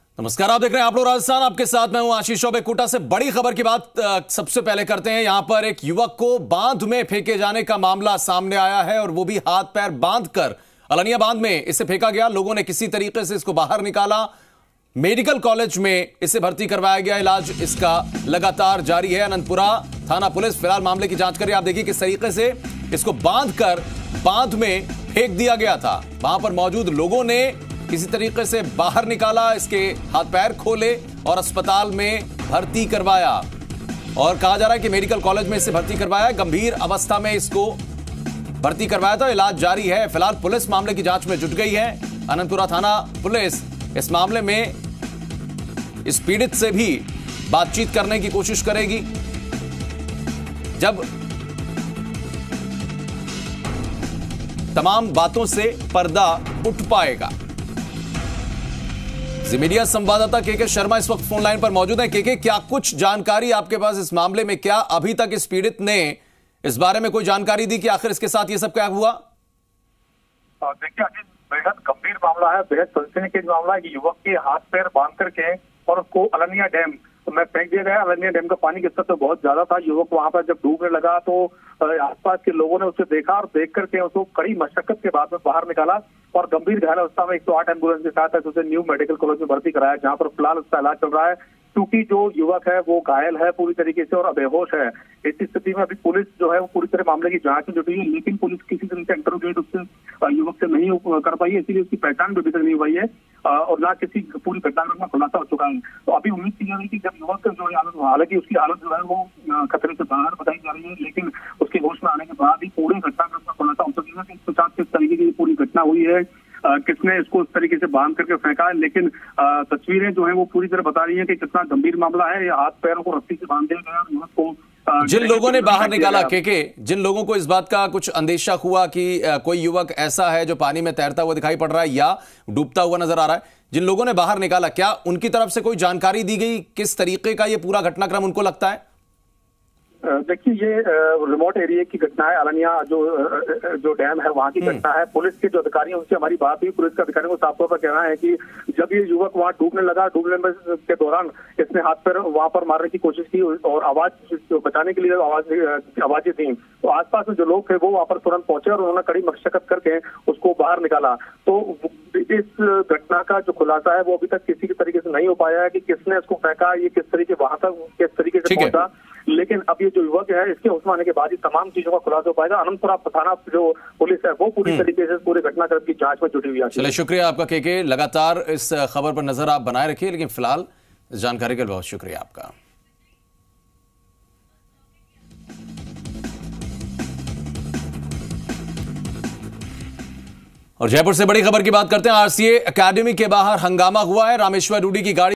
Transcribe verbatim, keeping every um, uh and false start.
नमस्कार, आप देख रहे हैं आप लोग राजस्थान। आपके साथ मैं हूं आशीष चौबे। कोटा से बड़ी खबर की बात आ, सबसे पहले करते हैं। यहां पर एक युवक को बांध में फेंके जाने का मामला सामने आया है और वो भी हाथ पैर बांधकर अलनिया बांध में इसे फेंका गया। लोगों ने किसी तरीके से इसको बाहर निकाला, मेडिकल कॉलेज में इसे भर्ती करवाया गया। इलाज इसका लगातार जारी है। अनंतपुरा थाना पुलिस फिलहाल मामले की जांच कर रही है। आप देखिए किस तरीके से इसको बांधकर बांध में फेंक दिया गया था। वहां पर मौजूद लोगों ने किसी तरीके से बाहर निकाला, इसके हाथ पैर खोले और अस्पताल में भर्ती करवाया। और कहा जा रहा है कि मेडिकल कॉलेज में इसे भर्ती करवाया। गंभीर अवस्था में इसको भर्ती करवाया था। इलाज जारी है। फिलहाल पुलिस मामले की जांच में जुट गई है। अनंतपुरा थाना पुलिस इस मामले में इस पीड़ित से भी बातचीत करने की कोशिश करेगी। जब तमाम बातों से पर्दा उठ पाएगा। जी मीडिया संवाददाता के के शर्मा इस वक्त फोन लाइन पर मौजूद है। के के, क्या कुछ जानकारी आपके पास इस मामले में? क्या अभी तक इस पीड़ित ने इस बारे में कोई जानकारी दी कि आखिर इसके साथ ये सब क्या हुआ? देखिए अजीत, बेहद गंभीर मामला है, बेहद सनसनीखेज मामला है कि युवक के हाथ पैर बांध करके और उसको अलनिया डैम में फेंक दिया गया। अलनिया डैम का पानी की स्तर तो बहुत ज्यादा था। युवक वहां पर जब डूबने लगा तो आसपास के लोगों ने उसे देखा और देख करके उसको कड़ी मशक्कत के बाद में बाहर निकाला और गंभीर घायल अवस्था में एक सौ आठ एम्बुलेंस के साथ उसे न्यू मेडिकल कॉलेज में भर्ती कराया, जहां पर फिलहाल उसका इलाज चल रहा है। क्योंकि जो युवक है वो घायल है पूरी तरीके से और बेहोश है। इस स्थिति में अभी पुलिस जो है वो पूरी तरह मामले की जांच में जुटी है, लेकिन पुलिस किसी तरह से इंटरोगेट उससे युवक से नहीं कर पाई है, इसीलिए उसकी पहचान भी अभी तक नहीं हुई है और ना किसी पूरी घटना का खुलासा हो चुका है। तो अभी उम्मीद की जा रही है कि जब युवक जो है हालत, हालांकि उसकी हालत जो है वो खतरे से बाहर बताई जा रही है, लेकिन उसके होश में आने के बाद ही पूरी घटना का खुलासा हो सकेगा कि इसके साथ किस तरीके की पूरी घटना हुई है, किसने इसको इस तरीके से बांध करके फेंका है। लेकिन तस्वीरें जो है वो पूरी तरह बता रही है कि कितना गंभीर मामला है। हाथ पैरों को रस्सी से बांध दिया गया युवक को। जिन लोगों ने बाहर निकाला के के जिन लोगों को इस बात का कुछ अंदेशा हुआ कि कोई युवक ऐसा है जो पानी में तैरता हुआ दिखाई पड़ रहा है या डूबता हुआ नजर आ रहा है, जिन लोगों ने बाहर निकाला, क्या उनकी तरफ से कोई जानकारी दी गई? किस तरीके का ये पूरा घटनाक्रम उनको लगता है? देखिए ये रिमोट एरिया की घटना है। अलनिया जो जो डैम है वहाँ की घटना है। पुलिस के जो अधिकारी हैं उनसे हमारी बात हुई। पुलिस के अधिकारियों को साफ तौर पर कहना है कि जब ये युवक वहाँ डूबने लगा, डूबने में के दौरान इसने हाथ पैर वहाँ पर मारने की कोशिश की और आवाज बचाने के लिए आवाज आवाजें दी। तो आसपास में जो लोग थे वो वहाँ पर तुरंत पहुंचे और उन्होंने कड़ी मशक्कत करके उसको बाहर निकाला। तो इस घटना का जो खुलासा है वो अभी तक किसी तरीके से नहीं हो पाया है कि किसने इसको फेंका, ये किस तरीके वहां तक किस तरीके से पहुंचा। लेकिन अब ये जो युवक है इसके होश में आने के बाद ही तमाम चीजों का खुलासा हो पाएगा। अनंतपुरा थाना जो पुलिस है वो पूरी तरीके से पूरे घटनाक्रम की जांच में जुटी हुई है। चलिए, शुक्रिया आपका के के। लगातार इस खबर पर नजर आप बनाए रखिए, लेकिन फिलहाल इस जानकारी के लिए बहुत शुक्रिया आपका। और जयपुर से बड़ी खबर की बात करते हैं। आरसीए एकेडमी के बाहर हंगामा हुआ है। रामेश्वर रूडी की गाड़ी